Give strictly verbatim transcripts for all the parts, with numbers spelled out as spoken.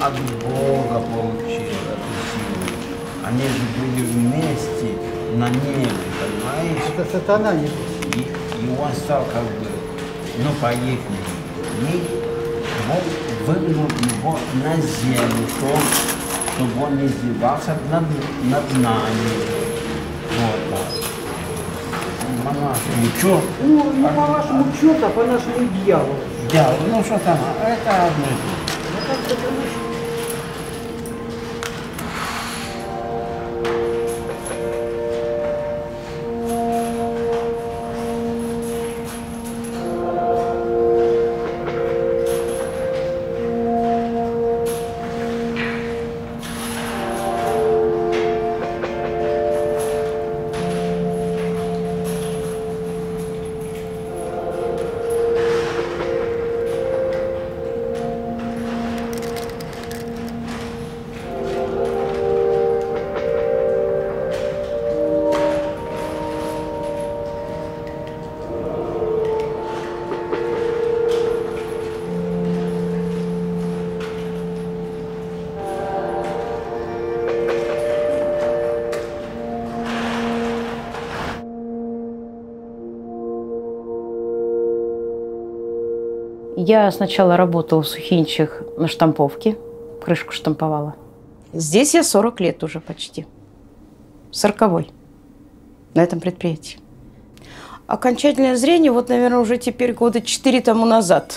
от Бога получил эту силу. Они же были вместе на небе, понимаешь? Это сатана не И, и он стал как бы, ну, по их мнению, Бог выгнал его на землю, чтобы, чтобы он не издевался над, над нами. Вот так. По-нашему, что? Ну, не по-вашему чё-то, а по-нашему дьяволу. Дьявол, ну что там, это одно и то же. Ну, как бы, конечно. Я сначала работала в Сухиничах на штамповке, крышку штамповала. Здесь я сорок лет уже почти. Сороковой на этом предприятии. Окончательное зрение, вот, наверное, уже теперь года четыре тому назад.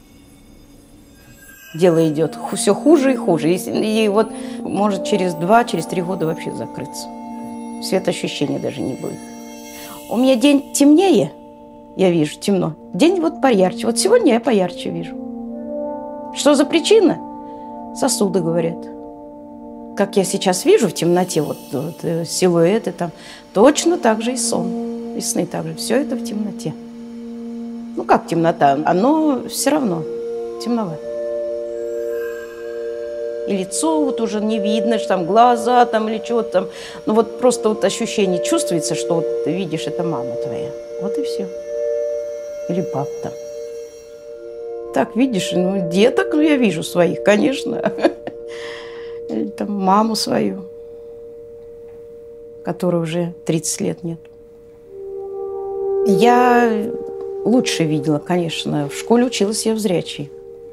Дело идет все хуже и хуже. И, и вот может через два, через три года вообще закрыться. Светоощущения даже не будет. У меня день темнее. Я вижу, темно. День вот поярче. Вот сегодня я поярче вижу. Что за причина? Сосуды, говорят. Как я сейчас вижу в темноте, вот, вот силуэты там, точно так же и сон. И сны также. Все это в темноте. Ну как темнота? Оно все равно темновато. И лицо вот уже не видно, что там глаза там или чего-то там. Ну вот просто вот ощущение чувствуется, что вот ты видишь, это мама твоя. Вот и все. Или пап там. Так, видишь, ну, деток ну, я вижу своих, конечно. Или там маму свою, которой уже тридцать лет нет. Я лучше видела, конечно. В школе училась я в зрячей.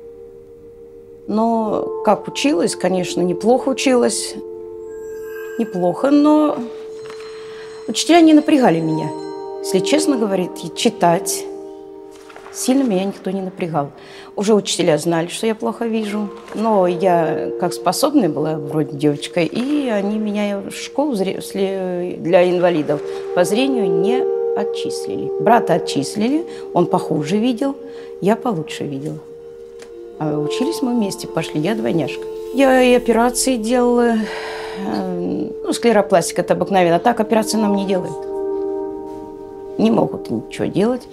Но как училась, конечно, неплохо училась. Неплохо, но учителя не напрягали меня. Если честно говорить, читать сильно меня никто не напрягал. Уже учителя знали, что я плохо вижу. Но я как способная была, вроде девочка, и они меня в школу для инвалидов по зрению не отчислили. Брата отчислили, он похуже видел, я получше видела. А учились мы вместе, пошли, я двойняшка. Я и операции делала, ну, склеропластика это обыкновенно, так операции нам не делают. Не могут ничего делать.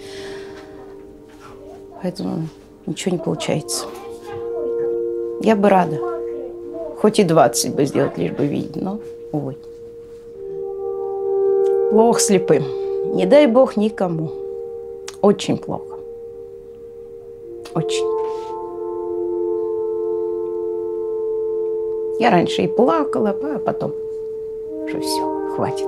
Поэтому ничего не получается. Я бы рада. Хоть и двадцать бы сделать, лишь бы видеть, но, увы. Плохо слепым. Не дай Бог никому. Очень плохо. Очень. Я раньше и плакала, а потом уже все, хватит.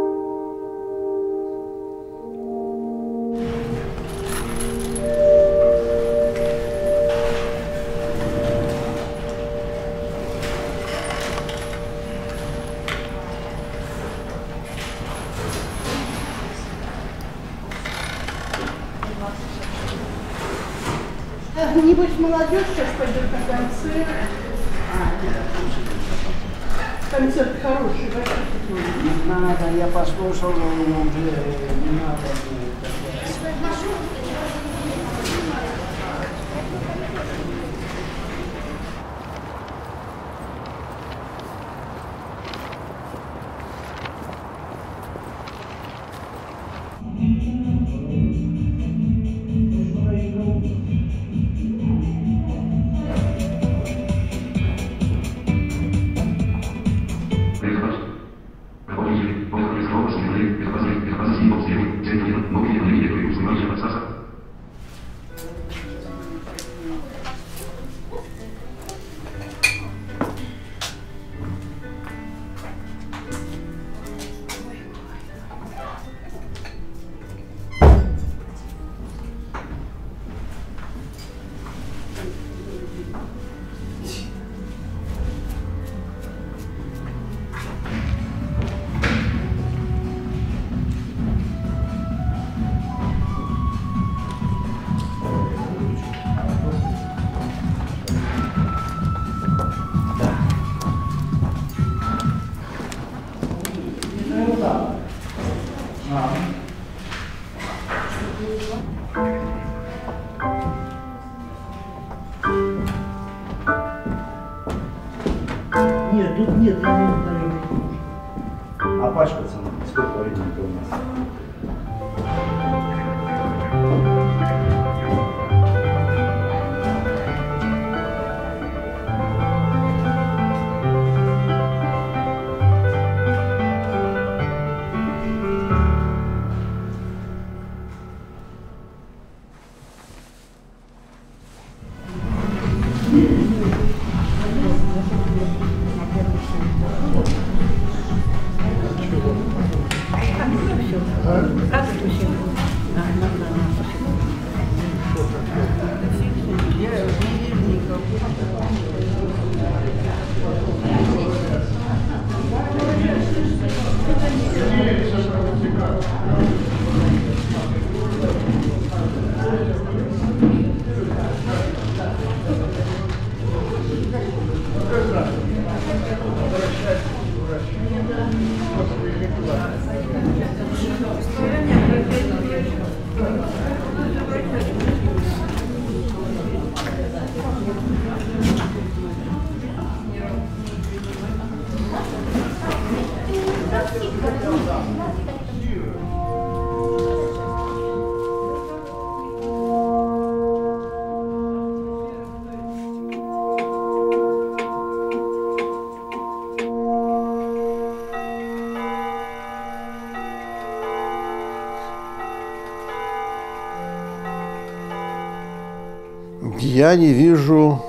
Небось, молодежь сейчас пойдет на концерт. Концерт хороший, вообще. Не надо, я послушал, уже не надо. Приходите, после слова, что мы, это возможно, это возможно, Нет, тут нет, я не знаю. А пачка цена? Сколько времени у нас? Я не вижу,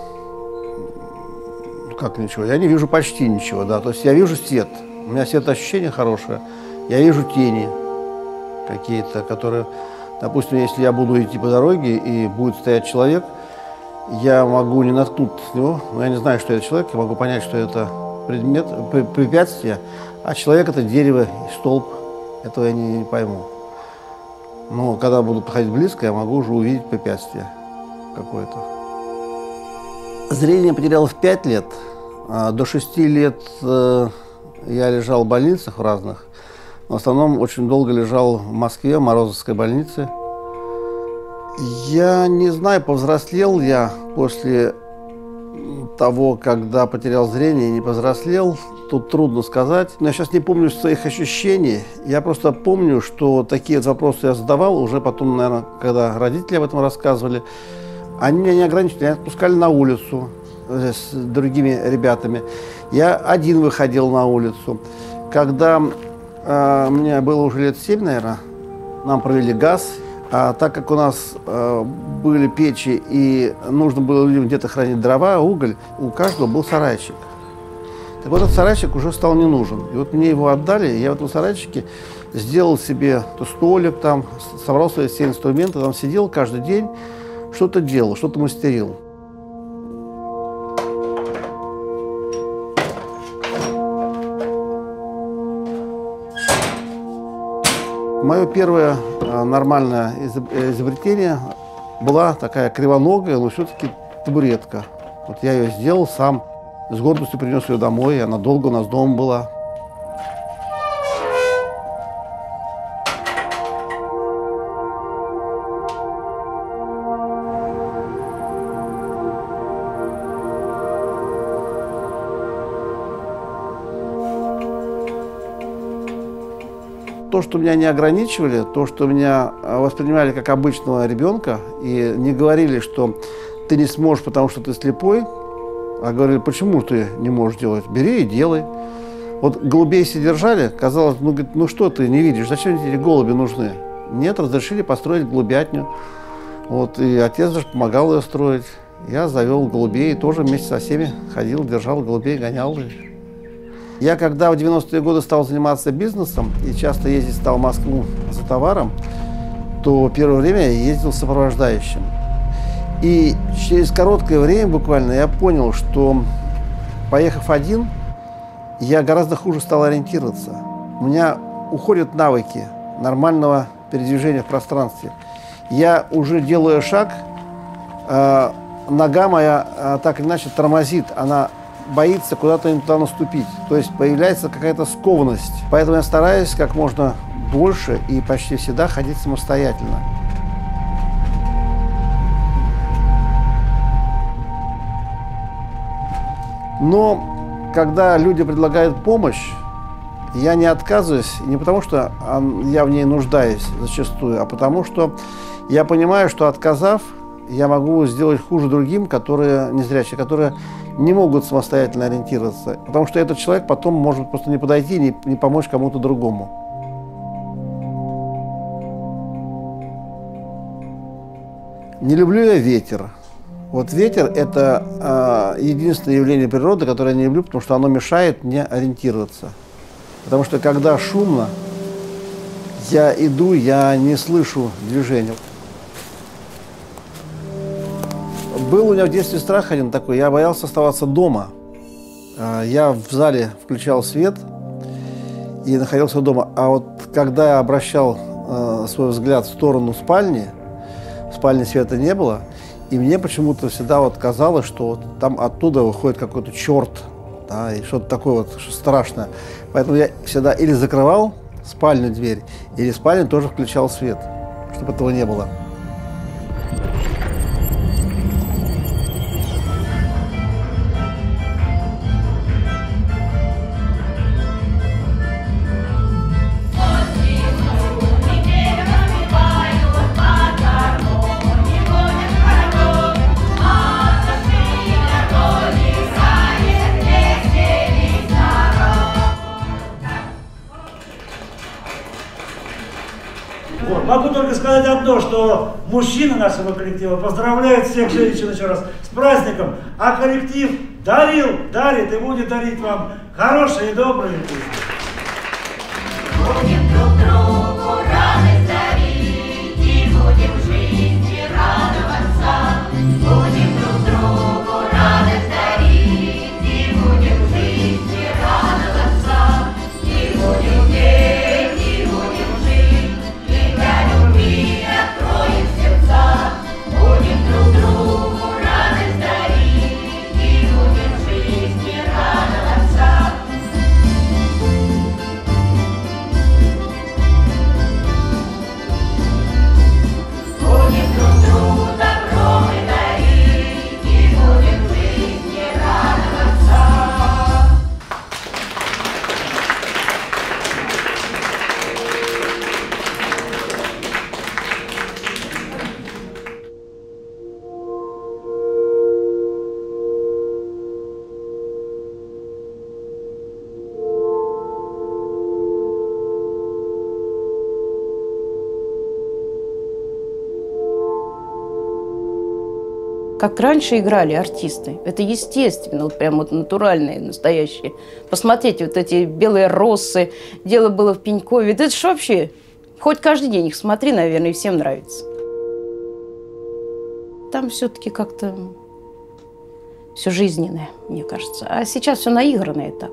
как ничего, я не вижу почти ничего, да, то есть я вижу свет, у меня светоощущение хорошее, я вижу тени какие-то, которые, допустим, если я буду идти по дороге и будет стоять человек, я могу не наткнуться на него, но я не знаю, что это человек, я могу понять, что это предмет, препятствие, а человек это дерево и столб, этого я не, не пойму. Но когда буду подходить близко, я могу уже увидеть препятствие какое-то. Зрение потерял в пять лет. До шести лет я лежал в больницах в разных. В основном очень долго лежал в Москве, в Морозовской больнице. Я не знаю, повзрослел я после того, когда потерял зрение, не повзрослел. Тут трудно сказать. Но я сейчас не помню своих ощущений. Я просто помню, что такие вопросы я задавал уже потом, наверное, когда родители об этом рассказывали. Они меня не ограничивали, меня отпускали на улицу с другими ребятами. Я один выходил на улицу. Когда э, мне было уже лет семь, наверное, нам провели газ. А так как у нас э, были печи и нужно было где-то хранить дрова, уголь, у каждого был сарайчик. Так вот, этот сарайчик уже стал не нужен. И вот мне его отдали, я в этом сарайчике сделал себе столик, там, собрал свои все инструменты, там сидел каждый день, что-то делал, что-то мастерил. Мое первое а, нормальное изобретение была такая кривоногая, но все-таки табуретка. Вот я ее сделал сам, с гордостью принес ее домой, и она долго у нас дома была. То, что меня не ограничивали, то, что меня воспринимали как обычного ребенка и не говорили, что ты не сможешь, потому что ты слепой, а говорили, почему ты не можешь делать, бери и делай. Вот голубей все держали, казалось, ну, говорит, ну что ты не видишь, зачем тебе эти голуби нужны? Нет, разрешили построить голубятню. Вот, и отец даже помогал ее строить. Я завел голубей, тоже вместе со всеми ходил, держал голубей, гонял их. Я когда в девяностые годы стал заниматься бизнесом и часто ездить стал в Москву за товаром, то первое время я ездил сопровождающим. И через короткое время буквально я понял, что, поехав один, я гораздо хуже стал ориентироваться. У меня уходят навыки нормального передвижения в пространстве. Я уже делаю шаг, э, нога моя э, так или иначе тормозит, она боится куда-то не туда наступить. То есть появляется какая-то скованность. Поэтому я стараюсь как можно больше и почти всегда ходить самостоятельно. Но когда люди предлагают помощь, я не отказываюсь, не потому что я в ней нуждаюсь зачастую, а потому что я понимаю, что отказав, я могу сделать хуже другим, которые незрячие, которые не могут самостоятельно ориентироваться. Потому что этот человек потом может просто не подойти, не, не помочь кому-то другому. Не люблю я ветер. Вот ветер – это э, единственное явление природы, которое я не люблю, потому что оно мешает мне ориентироваться. Потому что когда шумно, я иду, я не слышу движения. Был у меня в детстве страх один такой, я боялся оставаться дома. Я в зале включал свет и находился дома. А вот когда я обращал свой взгляд в сторону спальни, в спальне света не было, и мне почему-то всегда вот казалось, что вот там оттуда выходит какой-то черт, да, и что-то такое вот страшное. Поэтому я всегда или закрывал спальню дверь, или в спальне тоже включал свет, чтобы этого не было. Вот. Могу только сказать одно, что мужчины нашего коллектива поздравляют всех женщин еще раз с праздником, а коллектив дарил, дарит и будет дарить вам хорошие и добрые песни. Будем друг другу радость дарить и будем в жизни радоваться. Будем друг другу радость дарить и будем в жизни радоваться. И будем петь, и будем жить, и для любви откроем сердца. Будем друг другу радость дарить и будем в жизни радоваться. Будем друг другу добро мы дарить и будем в жизни радоваться. Как раньше играли артисты. Это естественно, вот прям вот натуральные, настоящие. Посмотрите, вот эти белые росы, дело было в Пенькове. Это ж вообще, хоть каждый день их смотри, наверное, и всем нравится. Там все-таки как-то все жизненное, мне кажется. А сейчас все наигранное так.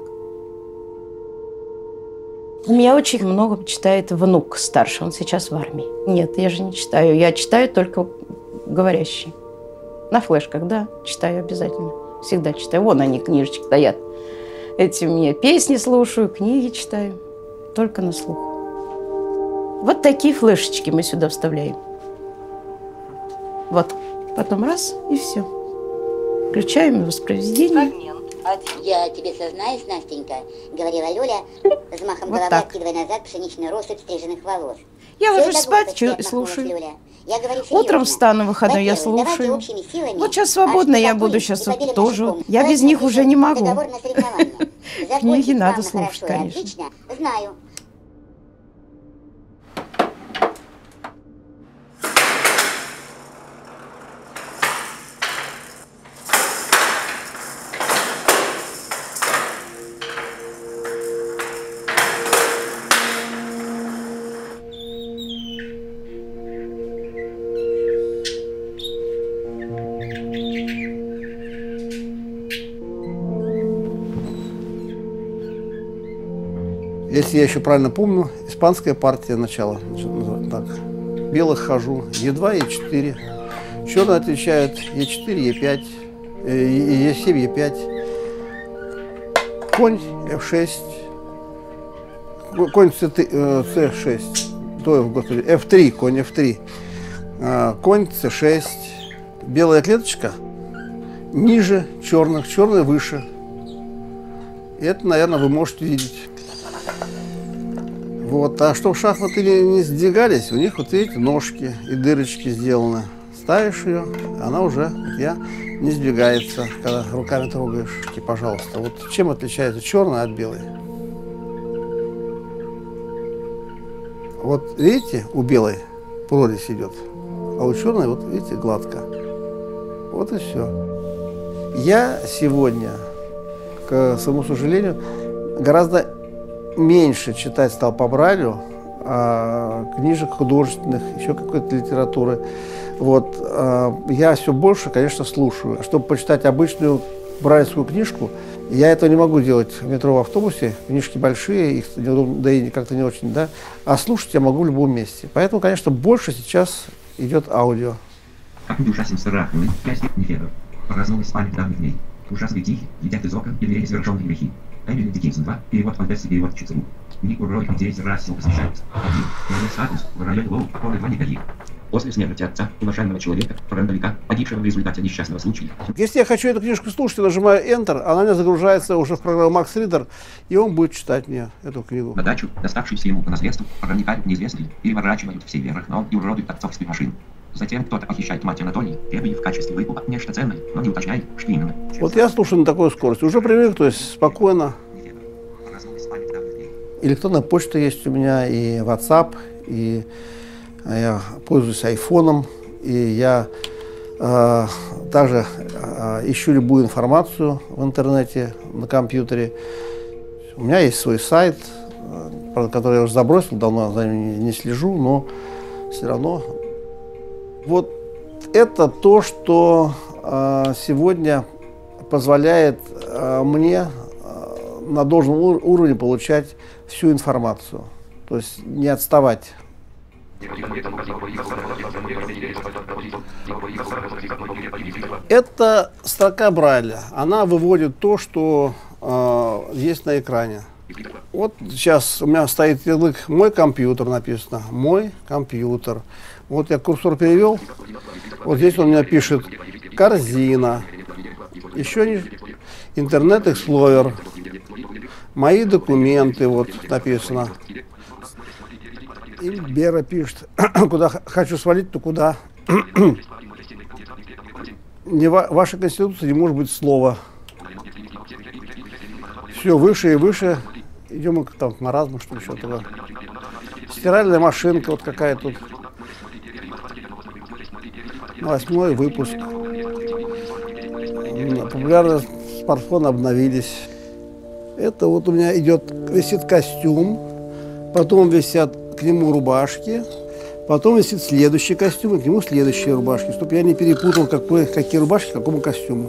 У меня очень много читает внук старший, он сейчас в армии. Нет, я же не читаю, я читаю только говорящий. На флешках, да, читаю обязательно. Всегда читаю. Вон они, книжечки стоят. Эти мне песни слушаю, книги читаю. Только на слух. Вот такие флешечки мы сюда вставляем. Вот. Потом раз, и все. Включаем воспроизведение. Я тебе сознаюсь, Настенька, говорила Лёля, взмахом Вот головы так. откидывая назад пшеничную россыпь стриженных волос. Я Всё ложусь это спать глупости, и отмахнулась слушаю. Лёля. Я говорю Утром серьезно. встану, выходной, я Во-первых, давайте слушаю. общими силами Вот сейчас свободно, я буду оштукатурить сейчас и победим тоже. пешком. Я без Давайте них уже не напишем могу. договор на соревнования. Книги Закончить надо плавно, слушать, хорошо и конечно. отлично, знаю. Если я еще правильно помню, испанская партия начала. Так. Белых хожу Е два, Е четыре. Черные отвечают Е четыре, Е пять, Е семь, Е пять. Конь Эф шесть. Конь С шесть. То, господи, Эф три, конь Эф три. Конь С шесть. Белая клеточка ниже черных, черная выше. Это, наверное, вы можете видеть. Вот. А чтобы шахматы не, не сдвигались, у них, вот видите, ножки и дырочки сделаны. Ставишь ее, она уже, вот я, не сдвигается, когда руками трогаешь. И, пожалуйста. Вот чем отличается черная от белой? Вот видите, у белой прорезь идет, а у черной, вот видите, гладко. Вот и все. Я сегодня, к своему сожалению, гораздо меньше читать стал по Брайлю, а, книжек художественных, еще какой-то литературы. Вот, а, я все больше, конечно, слушаю. Чтобы почитать обычную брайлевскую книжку, я этого не могу делать в метро, в автобусе. Книжки большие, их неудобно, да и как-то не очень, да. А слушать я могу в любом месте. Поэтому, конечно, больше сейчас идет аудио. Как не ужасен страхный, пять нефедов. Проснулась память давних дней. Ужасные тихи, едят из окон и двери совершенные грехи. Эмили Диккенсон два, перевод Фантесси, перевод Чицеру. Ник урой, где эти расы посвящаются. Один. Новый статус, в районе Лоу, полный два негодих. После смерти отца, уважаемого человека, фронтовика, погибшего в результате несчастного случая. Если я хочу эту книжку слушать, я нажимаю Enter, она у меня загружается уже в программу Max Reader, и он будет читать мне эту книгу. На дачу, доставшуюся ему по наследству, проникают неизвестные, переворачивают все вверх ног и уродуют отцовские машины. Затем кто-то похищает мать Анатолии, требуя в качестве выкупа нечто ценное, но не уточняет, что именно. Вот я слушаю на такой скорости, уже привык, то есть спокойно. Электронная почта есть у меня, и WhatsApp, и я пользуюсь айфоном, и я э, также э, ищу любую информацию в интернете, на компьютере. У меня есть свой сайт, э, который я уже забросил, давно за ним не, не слежу, но все равно. Вот это то, что э, сегодня позволяет э, мне э, на должном уровне получать всю информацию, то есть не отставать. Это строка Брайля. Она выводит то, что э, есть на экране. Вот сейчас у меня стоит ярлык «Мой компьютер» написано. Мой компьютер. Вот я курсор перевел. Вот здесь он у меня пишет «Корзина». Еще ниже «Интернет Эксплорер». «Мои документы», вот написано. И Бера пишет, куда хочу свалить, то куда. Не ва вашей конституции не может быть слова. Все выше и выше. Идем к, там, к маразму, что еще туда. Стиральная машинка вот какая тут. Восьмой выпуск. Популярные смартфоны обновились. Это вот у меня идет, висит костюм. Потом висят к нему рубашки, потом висит следующий костюм, и к нему следующие рубашки, чтобы я не перепутал, какой, какие рубашки к какому костюму.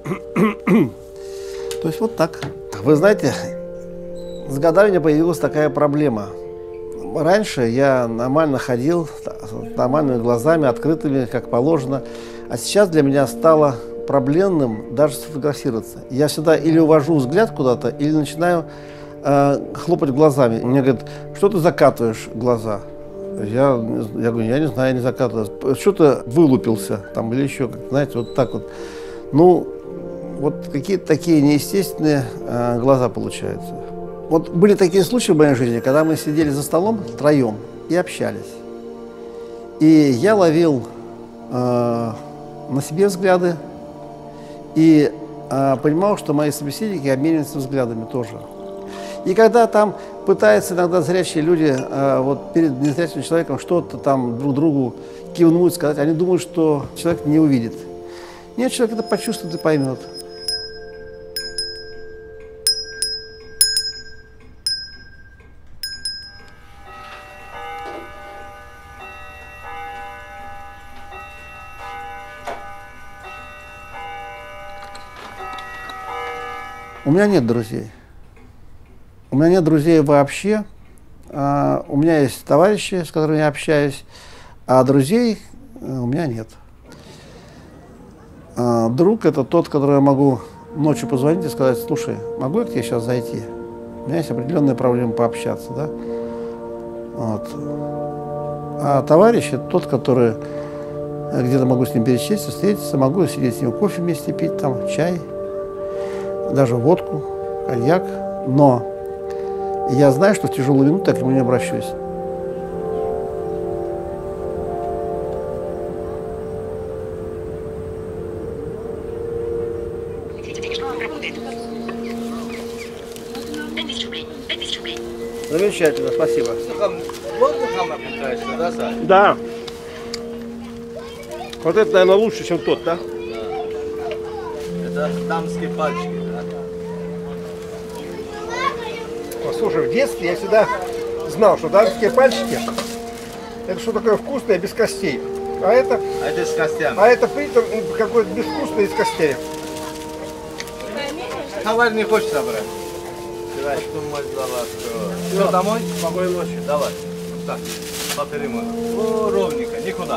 То есть вот так. Вы знаете, с годами у меня появилась такая проблема. Раньше я нормально ходил, с нормальными глазами, открытыми, как положено, а сейчас для меня стало проблемным даже сфотографироваться. Я всегда или увожу взгляд куда-то, или начинаю хлопать глазами. Мне говорят, что ты закатываешь глаза? Я, я говорю, я не знаю, я не закатываю. Что-то вылупился там или еще, знаете, вот так вот. Ну, вот какие-то такие неестественные э, глаза получаются. Вот были такие случаи в моей жизни, когда мы сидели за столом втроем и общались. И я ловил э, на себе взгляды и э, понимал, что мои собеседники обмениваются взглядами тоже. И когда там пытаются иногда зрячие люди э, вот перед незрячим человеком что-то там друг другу кивнуть, сказать, они думают, что человек не увидит. Нет, человек это почувствует и поймет. У меня нет друзей. У меня нет друзей вообще. А, у меня есть товарищи, с которыми я общаюсь, а друзей у меня нет. А, друг – это тот, который я могу ночью позвонить и сказать, слушай, могу я к тебе сейчас зайти? У меня есть определенные проблемы пообщаться, да? Вот. А товарищ – это тот, который где-то могу с ним пересечься, встретиться, могу сидеть с ним кофе вместе пить, там, чай, даже водку коньяк, но я знаю, что в тяжелую минуту я к нему не обращусь. Замечательно, спасибо. Да. Вот это, наверное, лучше, чем тот, да? Это дамские пальчики, да? Слушай, в детстве я всегда знал, что дамские пальчики — это что такое вкусное без костей. А это, а это с костями. А это при этом какое-то безвкусное с костями. Товар не хочется брать. Все, домой? Спокойной ночи. Давай. Так, поперемой. О, ровненько, никуда.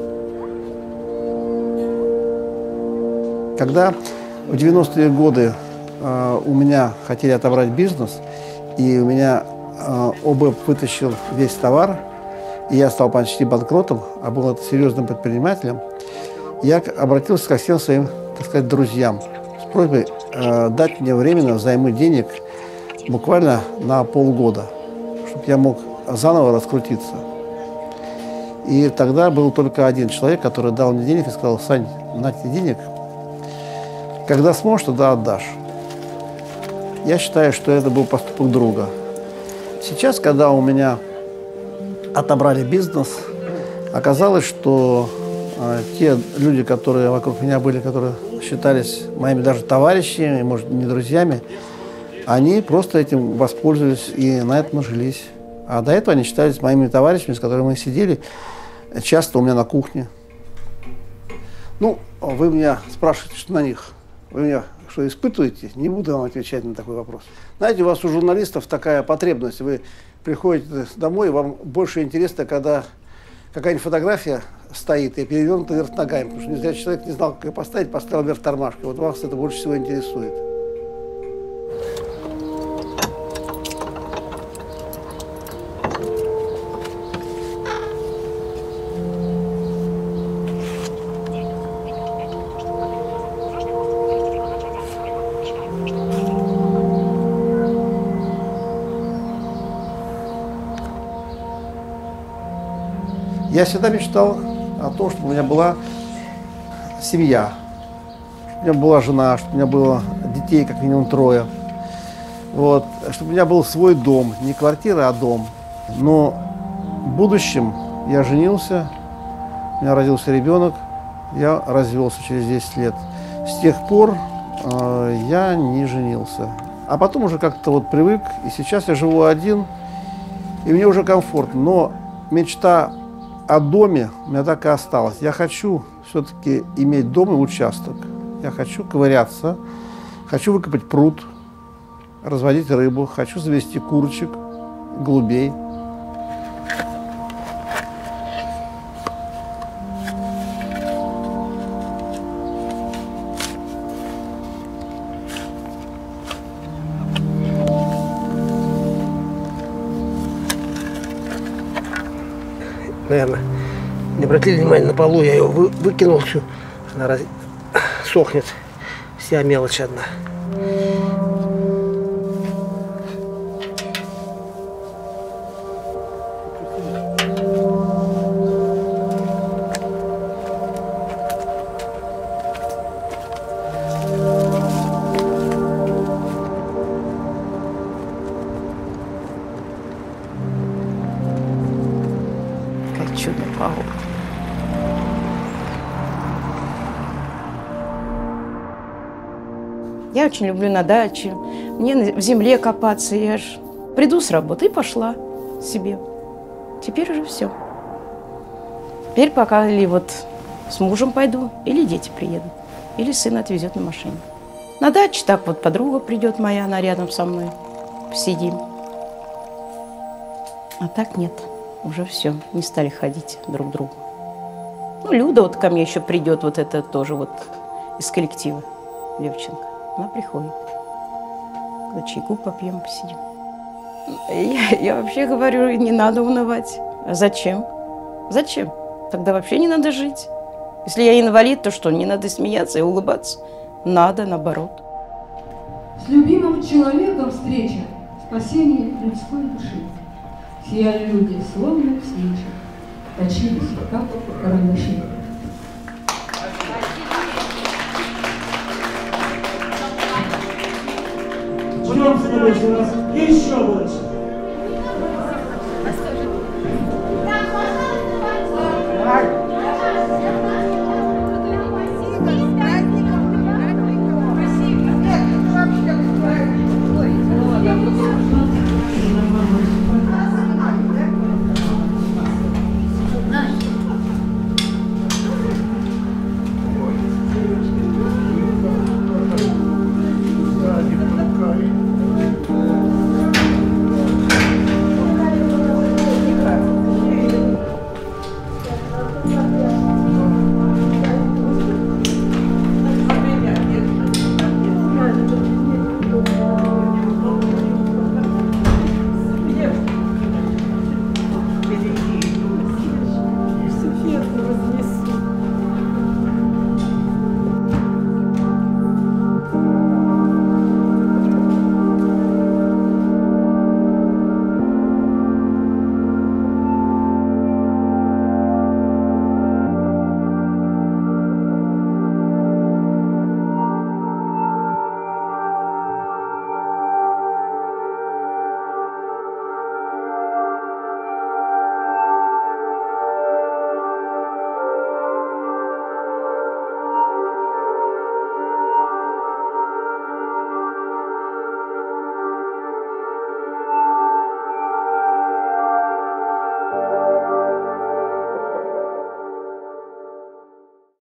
Когда в девяностые годы э, у меня хотели отобрать бизнес, и у меня э, ОБЭП вытащил весь товар, и я стал почти банкротом, а был это серьезным предпринимателем, я обратился ко всем своим, так сказать, друзьям с просьбой э, дать мне временно взаймы денег буквально на полгода, чтобы я мог заново раскрутиться. И тогда был только один человек, который дал мне денег и сказал: Сань, на тебе денег, когда сможешь, тогда отдашь. Я считаю, что это был поступок друга. Сейчас, когда у меня отобрали бизнес, оказалось, что э, те люди, которые вокруг меня были, которые считались моими даже товарищами, может, не друзьями, они просто этим воспользовались и на этом нажились. А до этого они считались моими товарищами, с которыми мы сидели часто у меня на кухне. Ну, вы меня спрашиваете, что на них. Вы меня что, испытываете? Не буду вам отвечать на такой вопрос. Знаете, у вас у журналистов такая потребность. Вы приходите домой, и вам больше интересно, когда какая-нибудь фотография стоит и перевернута вверх ногами. Потому что не зря человек не знал, как ее поставить, поставил вверх тормашкой. Вот вас это больше всего интересует. Я всегда мечтал о том, чтобы у меня была семья, чтобы у меня была жена, чтобы у меня было детей как минимум трое, вот, чтобы у меня был свой дом, не квартира, а дом. Но в будущем я женился, у меня родился ребенок, я развелся через десять лет. С тех пор э, я не женился. А потом уже как-то вот привык, и сейчас я живу один, и мне уже комфортно. Но мечта о доме у меня так и осталась. Я хочу все-таки иметь дом и участок. Я хочу ковыряться, хочу выкопать пруд, разводить рыбу, хочу завести курочек, голубей. Наверное, не обратили внимания на полу, я его вы, выкинул всю, она раз... сохнет, вся мелочь одна. Я очень люблю на даче, мне в земле копаться. Я ж приду с работы и пошла себе. Теперь уже все. Теперь пока или вот с мужем пойду, или дети приедут, или сын отвезет на машине. На даче так вот подруга придет моя, она рядом со мной, посидим. А так нет, уже все, не стали ходить друг к другу. Ну, Люда вот ко мне еще придет, вот это тоже вот из коллектива, девчонка. Она приходит. Когда чайку попьем, посидим. Я, я вообще говорю, не надо унывать. А зачем? Зачем? Тогда вообще не надо жить. Если я инвалид, то что, не надо смеяться и улыбаться? Надо, наоборот. С любимым с человеком встреча, спасение людской души. Сияли люди, словно свечи, точились, как карандаши. Будем следующий раз еще